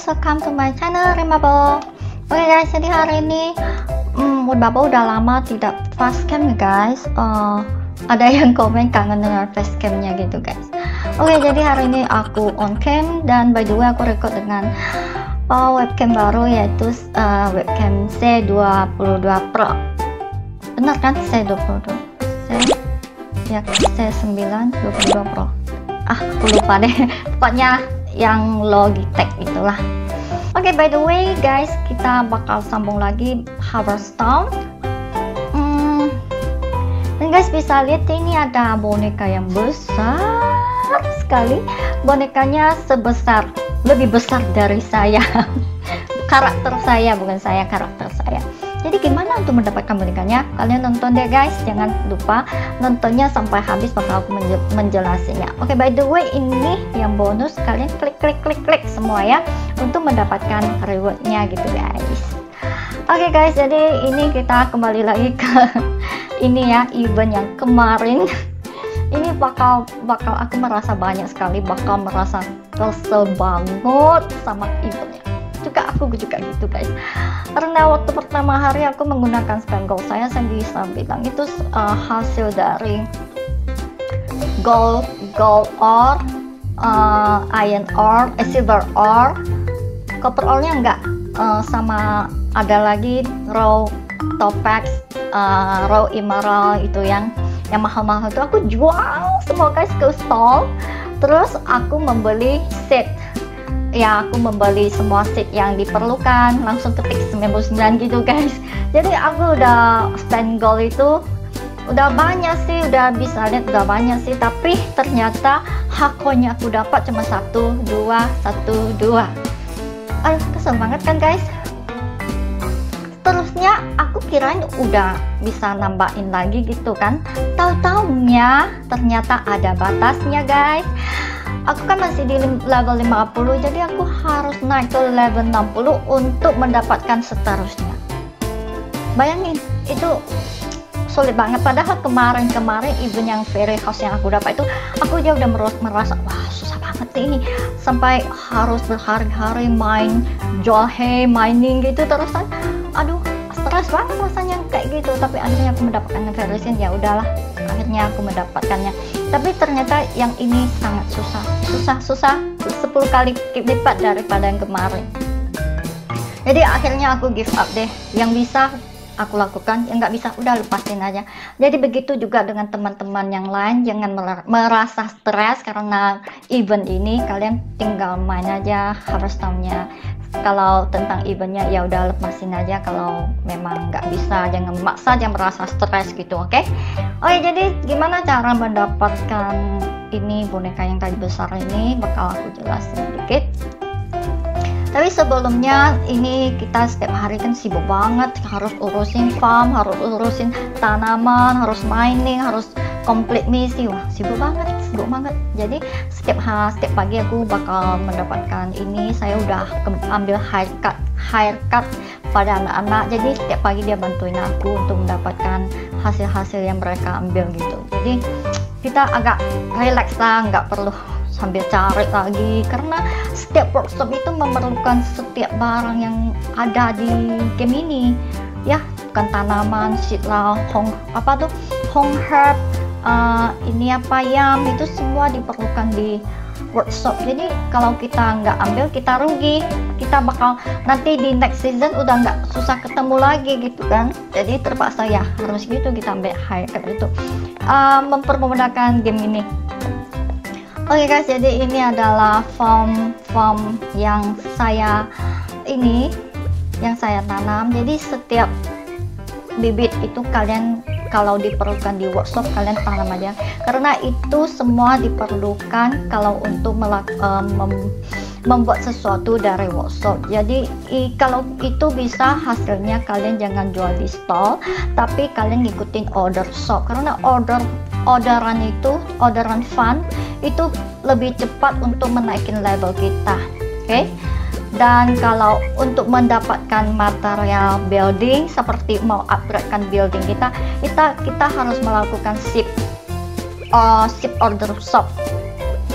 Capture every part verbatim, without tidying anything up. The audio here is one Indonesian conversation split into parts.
guys, welcome to my channel Remable. Oke okay guys, jadi hari ini hmm, Baba udah lama tidak facecam ya guys. uh, Ada yang komen kangen dengan facecamnya gitu guys. Oke okay, jadi hari ini aku on cam. Dan by the way aku record dengan uh, webcam baru, yaitu uh, webcam C dua puluh dua Pro. Benar kan? C dua puluh dua C, ya C sembilan dua puluh dua Pro. Ah aku lupa deh pokoknya yang Logitech itulah. Oke okay, by the way guys, kita bakal sambung lagi Hearthstone. hmm, dan guys bisa lihat ini ada boneka yang besar sekali. Bonekanya sebesar, lebih besar dari saya. Karakter saya, bukan saya, karakter saya. Jadi gimana untuk mendapatkan bonekanya? Kalian nonton deh guys, jangan lupa nontonnya sampai habis, bakal aku menjelasinya. Oke okay, by the way ini yang bonus, kalian klik klik klik klik semua ya untuk mendapatkan rewardnya gitu guys. Oke okay guys, jadi ini kita kembali lagi ke ini ya, event yang kemarin. Ini bakal bakal aku merasa banyak sekali, bakal merasa kesel banget sama eventnya. Juga aku juga gitu guys, karena waktu pertama hari aku menggunakan spangle saya, saya bisa bilang itu uh, hasil dari gold gold ore, uh, iron ore, eh, silver ore, copper ore nya enggak, uh, sama ada lagi raw topaz, uh, raw emerald itu yang yang mahal-mahal itu aku jual semua guys ke stall. Terus aku membeli set, ya aku membeli semua seat yang diperlukan, langsung ketik sembilan puluh sembilan gitu guys. Jadi aku udah spend gold itu udah banyak sih, udah bisa lihat udah banyak sih, tapi ternyata hakonya aku dapat cuma satu dua satu dua. Aduh kesel banget kan guys. Terusnya aku kirain udah bisa nambahin lagi gitu kan, tahu-taunya ternyata ada batasnya guys. Aku kan masih di level lima puluh, jadi aku harus naik ke level enam puluh untuk mendapatkan seterusnya. Bayangin, itu sulit banget. Padahal kemarin-kemarin event yang fairy house yang aku dapat itu, aku aja udah merasa wah susah banget ini, sampai harus berhari-hari main jual hay mining gitu terusan. Aduh stres banget rasanya kayak gitu. Tapi akhirnya aku mendapatkan fairy scene, ya udahlah, akhirnya aku mendapatkannya. Tapi ternyata yang ini sangat susah, susah, susah sepuluh kali lipat daripada yang kemarin. Jadi akhirnya aku give up deh. Yang bisa aku lakukan, yang nggak bisa udah lepasin aja. Jadi begitu juga dengan teman-teman yang lain, jangan merasa stres karena event ini. Kalian tinggal main aja Hearthstone-nya. Kalau tentang eventnya ya udah lepasin aja. Kalau memang nggak bisa, jangan maksa, jangan merasa stres gitu, oke? Okay? Oke, jadi gimana cara mendapatkan ini boneka yang tadi besar ini, bakal aku jelasin sedikit. Tapi sebelumnya ini kita setiap hari kan sibuk banget, harus urusin farm, harus urusin tanaman, harus mining, harus komplit misi. Wah sibuk banget, sibuk banget. Jadi setiap hari, setiap pagi aku bakal mendapatkan ini. Saya udah ambil haircut, haircut pada anak-anak. Jadi setiap pagi dia bantuin aku untuk mendapatkan hasil-hasil yang mereka ambil gitu. Jadi kita agak relax lah, nggak perlu sambil cari lagi, karena setiap workshop itu memerlukan setiap barang yang ada di game ini ya, bukan tanaman, seed lah, hong apa tuh, hong herb, uh, ini apa yam, itu semua diperlukan di workshop. Jadi kalau kita nggak ambil, kita rugi, kita bakal nanti di next season udah nggak, susah ketemu lagi gitu kan. Jadi terpaksa ya harus gitu kita ambil high itu, uh, mempermudahkan game ini. Oke okay guys, jadi ini adalah farm farm yang saya ini yang saya tanam. Jadi setiap bibit itu kalian kalau diperlukan di workshop kalian tanam aja, karena itu semua diperlukan kalau untuk melak, um, mem, membuat sesuatu dari workshop. Jadi i, kalau itu bisa hasilnya kalian jangan jual di stall, tapi kalian ngikutin order shop, karena order orderan itu, orderan fun itu lebih cepat untuk menaikin level kita, oke? Okay? Dan kalau untuk mendapatkan material building, seperti mau upgradekan building kita, kita kita harus melakukan ship, uh, ship order shop.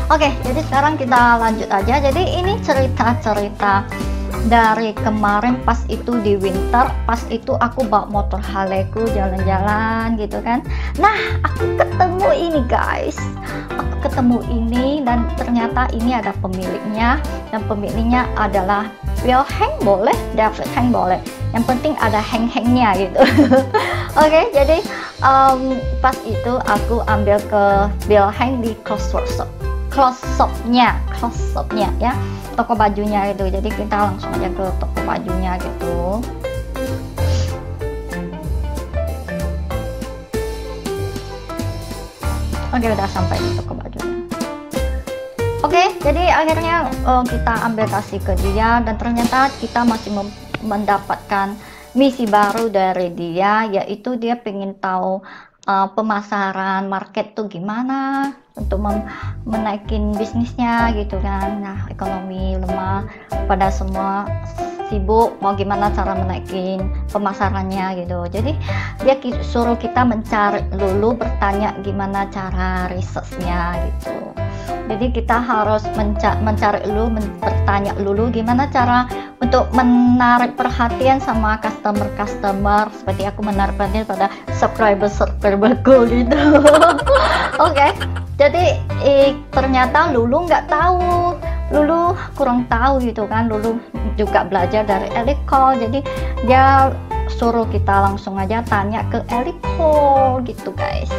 Oke, jadi sekarang kita lanjut aja. Jadi ini cerita-cerita dari kemarin pas itu di winter, pas itu aku bawa motor Harley-ku jalan-jalan gitu kan. Nah, aku ketemu ini guys. Aku ketemu ini dan ternyata ini ada pemiliknya, dan pemiliknya adalah Bill Heng boleh, David Heng boleh. Yang penting ada heng-hengnya gitu. Oke, jadi um, pas itu aku ambil ke Bill Heng di Clothes Workshop. Close shopnya, close shopnya ya, toko bajunya gitu. Jadi kita langsung aja ke toko bajunya gitu. Oke, udah sampai di toko bajunya. Oke, jadi akhirnya uh, kita ambil kasih ke dia, dan ternyata kita masih mendapatkan misi baru dari dia, yaitu dia pengen tahu uh, pemasaran market tuh gimana untuk menaikin bisnisnya gitu kan. Nah, ekonomi lemah, pada semua sibuk mau gimana cara menaikin pemasarannya gitu. Jadi dia suruh kita mencari dulu, bertanya gimana cara researchnya gitu. Jadi kita harus menca mencari dulu, men bertanya dulu gimana cara untuk menarik perhatian sama customer-customer, seperti aku menarik perhatian pada subscriber-subscriberku gitu. Oke, okay. Jadi eh, ternyata Lulu nggak tahu, Lulu kurang tahu gitu kan. Lulu juga belajar dari Ellie Cole, jadi dia suruh kita langsung aja tanya ke Ellie Cole gitu guys.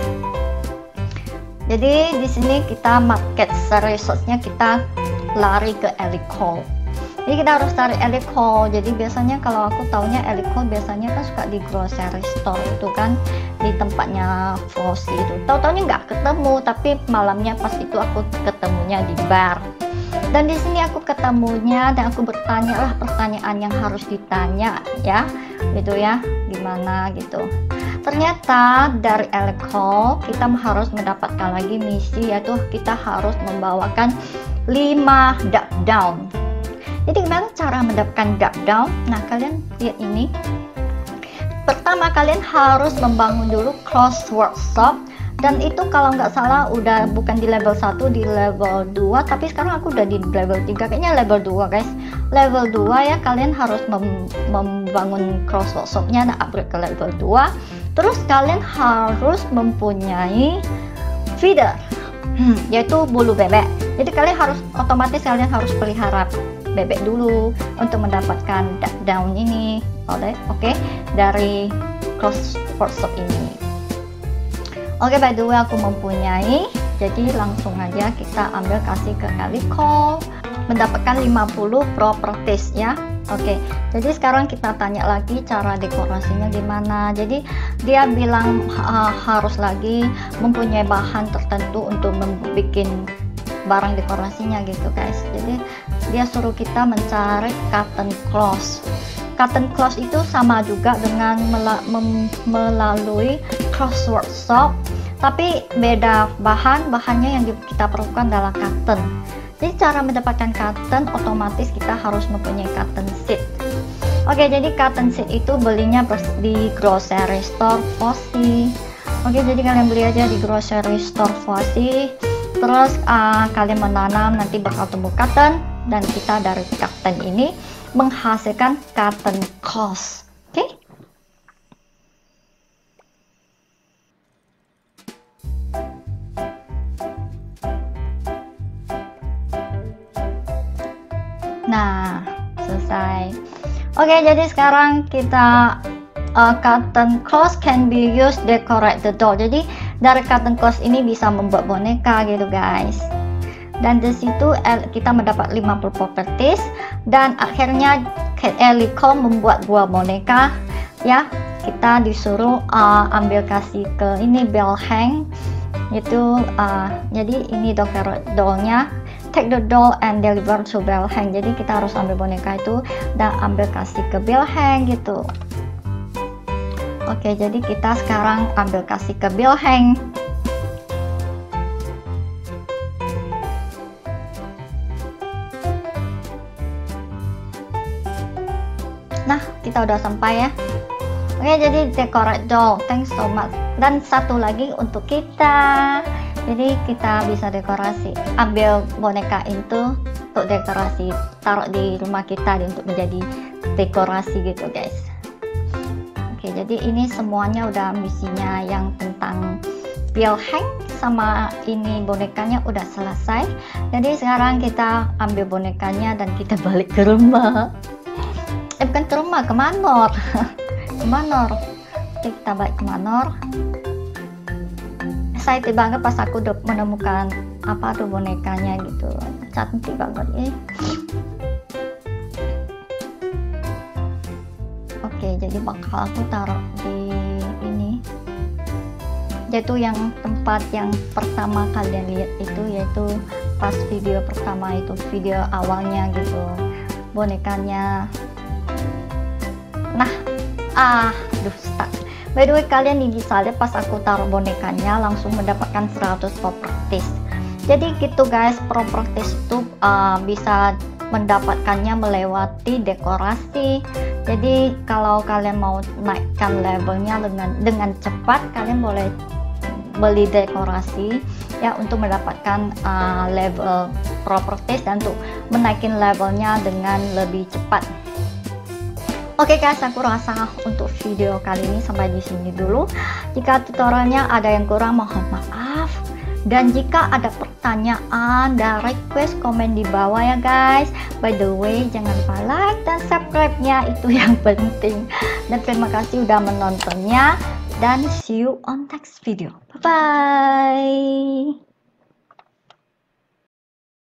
Jadi di sini kita market resource-nya kita lari ke Ellie Cole. Jadi kita harus cari Ellie Cole. Jadi biasanya kalau aku taunya Ellie Cole biasanya kan suka di grocery store itu kan, di tempatnya Flossie itu. Tahu-taunya nggak ketemu, tapi malamnya pas itu aku ketemunya di bar. Dan di sini aku ketemunya dan aku bertanya lah pertanyaan yang harus ditanya ya, gitu ya, gimana gitu. Ternyata dari Ellie Cole kita harus mendapatkan lagi misi, yaitu kita harus membawakan lima duck down. Jadi gimana cara mendapatkan duck down? Nah, kalian lihat ini. Pertama kalian harus membangun dulu Clothes Workshop, dan itu kalau nggak salah udah bukan di level satu, di level dua, tapi sekarang aku udah di level tiga, kayaknya level dua guys. Level dua ya, kalian harus mem membangun Clothes Workshopnya, nah upgrade ke level dua. Terus kalian harus mempunyai feeder, hmm, yaitu bulu bebek. Jadi kalian harus otomatis kalian harus pelihara bebek dulu untuk mendapatkan duck down ini. Oke, okay, dari Clothes Workshop ini. Oke, okay, by the way aku mempunyai, jadi langsung aja kita ambil kasih ke Ellie Cole, mendapatkan lima puluh properties ya. Oke, okay, jadi sekarang kita tanya lagi cara dekorasinya gimana. Jadi dia bilang uh, harus lagi mempunyai bahan tertentu untuk membuat barang dekorasinya gitu guys. Jadi dia suruh kita mencari cotton cloth. Cotton cloth itu sama juga dengan mela melalui Clothes Workshop, tapi beda bahan. Bahannya yang kita perlukan adalah cotton. Jadi cara mendapatkan cotton, otomatis kita harus mempunyai cotton seed. Oke, jadi cotton seed itu belinya di grocery store Flossie. Oke, jadi kalian beli aja di grocery store Flossie. Terus uh, kalian menanam, nanti bakal tumbuh cotton, dan kita dari cotton ini menghasilkan cotton cloth. Oke, okay? Nah, selesai. Oke, okay, jadi sekarang kita uh, cotton cloth can be used decorate the doll. Jadi dari cotton cloth ini bisa membuat boneka gitu guys. Dan di situ kita mendapat lima puluh properties, dan akhirnya Ellie Cole membuat dua boneka ya. Kita disuruh uh, ambil kasih ke ini Bill Heng itu, uh, jadi ini dollnya, take the doll and deliver to Bill Heng. Jadi kita harus ambil boneka itu dan ambil kasih ke Bill Heng gitu. Oke, jadi kita sekarang ambil kasih ke Bill Heng. Nah, kita udah sampai ya. Oke, jadi decorate doll, thanks so much. Dan satu lagi untuk kita. Jadi kita bisa dekorasi, ambil boneka itu untuk dekorasi, taruh di rumah kita untuk menjadi dekorasi gitu guys. Oke, jadi ini semuanya udah misinya yang tentang Bill Hank sama ini bonekanya udah selesai. Jadi sekarang kita ambil bonekanya dan kita balik ke rumah. Eh bukan ke rumah, ke Manor. Ke Manor. Oke, kita balik ke Manor. Excited banget pas aku udah menemukan apa tuh bonekanya gitu, cantik banget eh. Oke, jadi bakal aku taruh di ini, yaitu yang tempat yang pertama kalian lihat itu, yaitu pas video pertama itu, video awalnya gitu, bonekanya. Nah, ah, duh stuck. By the way, kalian nih bisa lihat pas aku taruh bonekanya langsung mendapatkan seratus properties. Jadi gitu guys, properties itu uh, bisa mendapatkannya melewati dekorasi. Jadi kalau kalian mau naikkan levelnya dengan dengan cepat, kalian boleh beli dekorasi ya untuk mendapatkan uh, level properties dan untuk menaikin levelnya dengan lebih cepat. Oke okay guys, aku rasa untuk video kali ini sampai di sini dulu. Jika tutorialnya ada yang kurang, mohon maaf. Dan jika ada pertanyaan dan request, komen di bawah ya guys. By the way, jangan lupa like dan subscribe-nya, itu yang penting. Dan terima kasih udah menontonnya. Dan see you on next video. Bye bye.